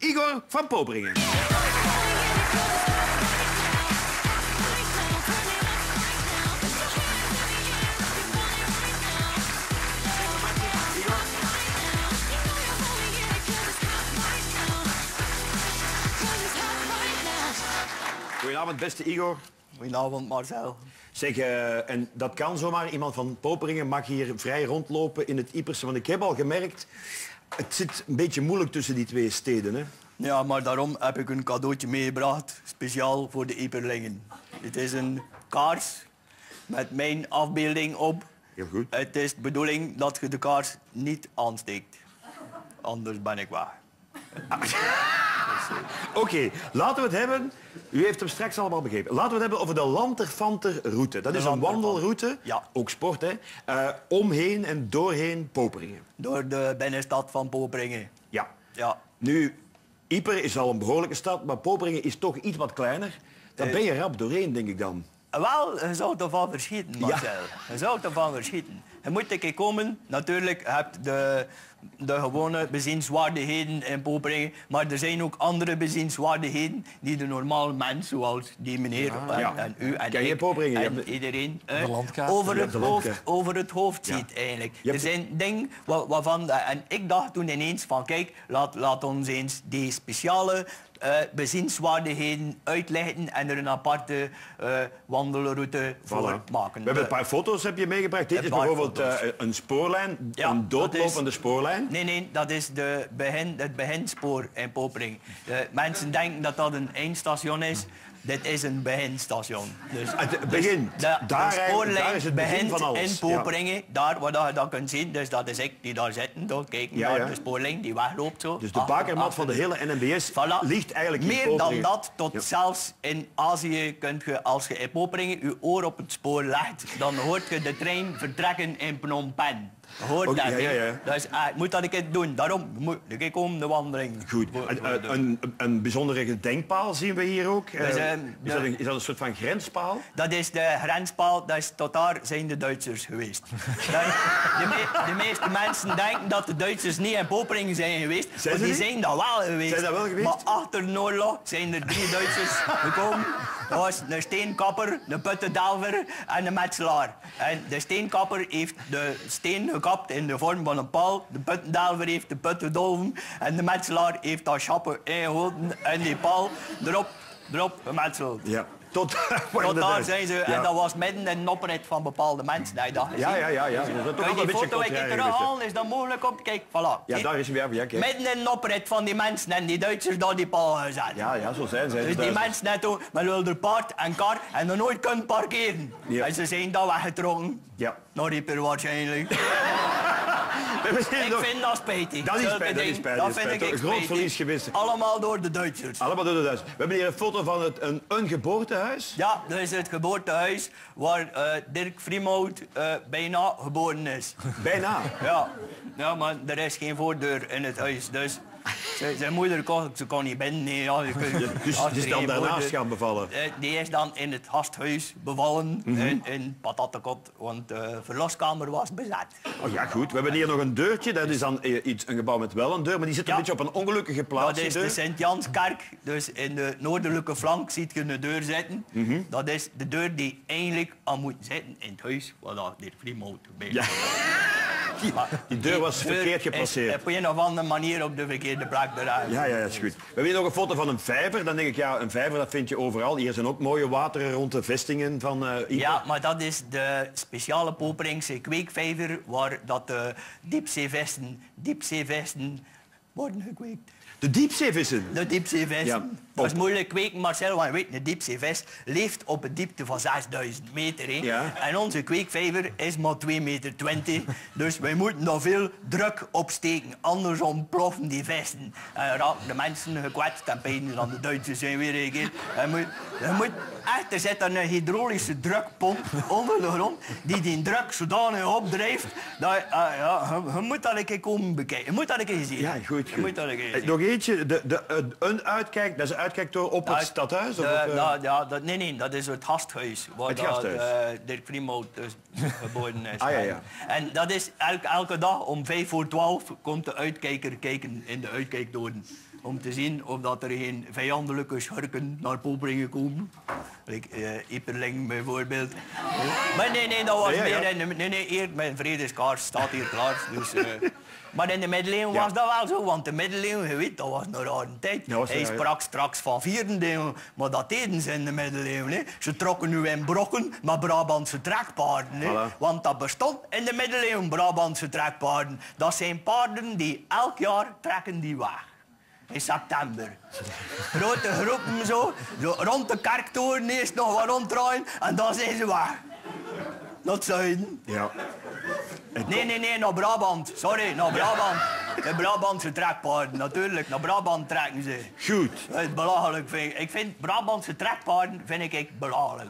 Igor van Poperingen. Goedenavond, beste Igor. Goedenavond, Marcel. Zeg, en dat kan zomaar. Iemand van Poperingen mag hier vrij rondlopen in het Ieperse. Want ik heb al gemerkt, het zit een beetje moeilijk tussen die twee steden. Hè? Ja, maar daarom heb ik een cadeautje meegebracht, speciaal voor de Ieperlingen. Het is een kaars met mijn afbeelding op. Heel goed. Het is de bedoeling dat je de kaars niet aansteekt. Anders ben ik weg. Oké, laten we het hebben. U heeft hem straks allemaal begrepen. Laten we het hebben over de Lanterfanter-route. Dat is een wandelroute, ja. Ook sport, hè? Omheen en doorheen Poperingen. Door de binnenstad van Poperingen. Ja. Ja. Nu, Ieper is al een behoorlijke stad, maar Poperingen is toch iets wat kleiner. Daar ben je rap doorheen, denk ik dan. Wel, je zou ervan verschieten, Marcel. Ja. Je zou ervan verschieten. Je moet een keer komen. Natuurlijk, je hebt de gewone bezienswaardigheden in Poperingen. Maar er zijn ook andere bezienswaardigheden die de normale mens, zoals die meneer en u en Ken je ik Poperingen? en iedereen de over het hoofd ziet, eigenlijk. Er zijn dingen waarvan... En ik dacht toen ineens van, kijk, laat ons eens die speciale bezienswaardigheden uitleggen en er een aparte wandelroute voor maken. We hebben een paar foto's heb je meegebracht. Dit is bijvoorbeeld een spoorlijn, een doodlopende spoorlijn. Nee, dat is het beginspoor in Poperingen. Mensen denken dat dat een eindstation is. Dit is een beginstation. Dus, het begin. De spoorlijn daar is het begin van alles. In Poperingen, daar waar je dat kunt zien. Dus dat is ik die daar zit. Kijken naar de spoorlijn die wegloopt zo. Dus de bakermat van de hele NMBS ligt eigenlijk in Meer Poperingen. dan dat, tot zelfs in Azië kunt je, als je in Poperingen je oor op het spoor legt, dan hoort je de trein vertrekken in Phnom Penh. Hoort dat, Dus moet dat een keer doen. Daarom moet ik komen de wandeling. Goed. Een bijzondere gedenkpaal zien we hier ook. Dus, is dat een soort van grenspaal? Dat is de grenspaal. Tot daar zijn de Duitsers geweest. De meeste mensen denken dat de Duitsers niet in Poperingen zijn geweest. Maar die zijn dat wel geweest. Zijn dat wel geweest? Maar achter de oorlog zijn er 3 Duitsers gekomen. Dat was een steenkapper, een puttendelver en een metselaar. En de steenkapper heeft de steen gekapt in de vorm van een paal. De puttendelver heeft de put gedolven. En de metselaar heeft dat schappen ingehouden en die paal erop gemetseld. Ja. Tot daar zijn ze. En dat was midden in een oprit van bepaalde mensen. Dat je dat gezien. Ja. Kan je die foto een keer terughalen? Is dat mogelijk op? Kijk, voilà. Ja, daar is hij weer. Kijk. Midden in een oprit van die mensen en die Duitsers daar die paal gezet. Ja, zo zijn ze. Dus die mensen netto met wilde paard en kar en dan nooit kunnen parkeren. Ja. En ze zijn dat weggetrokken. Ja. Naar Ieper waarschijnlijk. Ik vind dat spijtig. Dat is spijtig. Dat vind ik een groot verlies geweest. Allemaal door de Duitsers. Allemaal door de Duitsers. We hebben hier een foto van een geboortehuis. Ja, dat is het geboortehuis waar Dirk Frimout bijna geboren is. Bijna? Ja, maar er is geen voordeur in het huis, dus... Zijn moeder kon niet binnen. Nee, ja, dus die is dan daarnaast gaan bevallen? Die is dan in het gasthuis bevallen in Patatekot, want de verloskamer was bezet. Oh ja, goed. We hebben hier nog een deurtje. Dat is dan een gebouw met wel een deur, maar die zit een beetje op een ongelukkige plaats. Dat is de Sint-Janskerk. Dus in de noordelijke flank ziet je een deur zitten. Dat is de deur die eigenlijk aan moet zitten in het huis waar Dirk Frimout bij is. Die deur was verkeerd gepasseerd. Op een of andere manier op de verkeerde plek eruit. Ja, dat is goed. We hebben hier nog een foto van een vijver. Dan denk ik, ja, een vijver dat vind je overal. Hier zijn ook mooie wateren rond de vestingen van Ieper. Ja, maar dat is de speciale Poperingse kweekvijver waar dat de diepzeevesten worden gekweekt. De diepzeevissen? De diepzeevissen. Ja. Dat is moeilijk kweken, Marcel, want je weet, een diepzeevis leeft op een diepte van 6000 meter. Ja. En onze kweekvijver is maar 2,20 meter. Dus wij moeten daar veel druk op steken, anders ontploffen die vesten. En raken de mensen gekwetst en pijn dan de Duitsers zijn weer een keer. Je moet echt, er zit een hydraulische drukpomp onder de grond die druk zodanig opdrijft dat je moet dat een keer komen bekijken. Je moet dat een keer zien. Ja, goed. Je moet dat een keer zien. Nog eentje, een uitkijk, dat is een uitkijktoren op het stadhuis? Nee, dat is het gasthuis. Waar het gasthuis. Dirk Frimout geboren is. Ja. En dat is elke dag om 11:55 komt de uitkijker kijken in de uitkijktoren. om te zien of dat er geen vijandelijke schurken naar Poperingen komen. Ieperling bijvoorbeeld. Maar nee, dat was meer... Nee, hier, mijn vredeskaars staat hier klaar. Dus, maar in de middeleeuwen was dat wel zo, want de middeleeuwen, je weet, dat was een rare tijd. Hij sprak straks van Vierendeel, maar dat deden ze in de middeleeuwen. Hè. Ze trokken nu in brokken met Brabantse trekpaarden. Hè. Voilà. Want dat bestond in de middeleeuwen, Brabantse trekpaarden. Dat zijn paarden die elk jaar trekken die weg. In september. Grote groepen zo rond de kerktoren eerst nog wat ronddraaien en dan zijn ze weg. Naar het zuiden. Ja. Nee, naar Brabant. Sorry, naar Brabant. De Brabantse trekpaarden, natuurlijk. Naar Brabant trekken ze. Goed. Dat is belachelijk. Ik vind Brabantse trekpaarden vind ik belachelijk.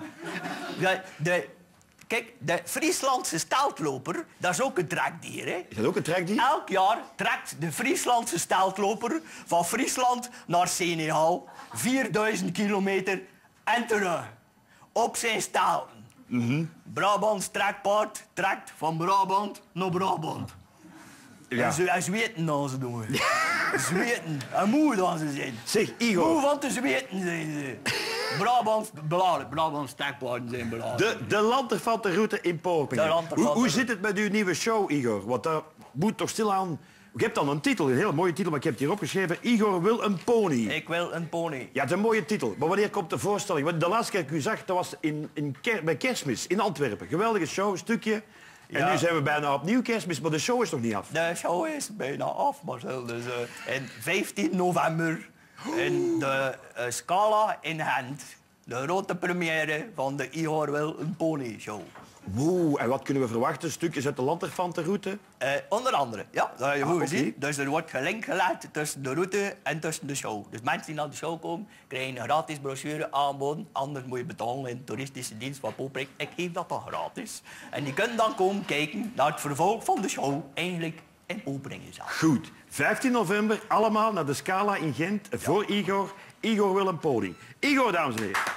Kijk, de Frieslandse steltloper, dat is ook een trekdier. Hè? Is dat ook een trekdier? Elk jaar trekt de Frieslandse steltloper van Friesland naar Senegal 4000 kilometer en terug. Op zijn stelten. Brabants trekpaard trekt van Brabant naar Brabant. Ja. En zweten dan ze doen. Zweten. En moe dan ze zijn. Zeg, Igor. Moe van te zweten zijn ze. Brabants trekpaarden zijn belangrijk. De Lanterfantenroute in Poperingen. Hoe zit het met uw nieuwe show, Igor? Want daar moet toch stilaan... Je hebt dan een titel, een hele mooie titel, maar ik heb het hier opgeschreven. Igor wil een pony. Ik wil een pony. Ja, het is een mooie titel. Maar wanneer komt de voorstelling? Want de laatste keer dat ik u zag, dat was bij Kerstmis in Antwerpen. Geweldige show, een stukje. En nu zijn we bijna opnieuw Kerstmis, maar de show is nog niet af. De show is bijna af, Marcel. Dus in 15 november in de Scala in Gent. De grote première van de Igor wil een pony show. Woe, en wat kunnen we verwachten? Stukjes uit de Lanterfantenroute? Onder andere, ja. Dat heb je goed gezien. Dus er wordt gelink gelegd tussen de route en tussen de show. Dus mensen die naar de show komen, krijgen een gratis brochure aangeboden. Anders moet je betalen in de toeristische dienst van Popering. Ik geef dat dan gratis. En die kunnen dan komen kijken naar het vervolg van de show. Eigenlijk in Poperingen zelf. Goed. 15 november, allemaal naar de Scala in Gent voor Igor. Igor wil een pony. Igor, dames en heren.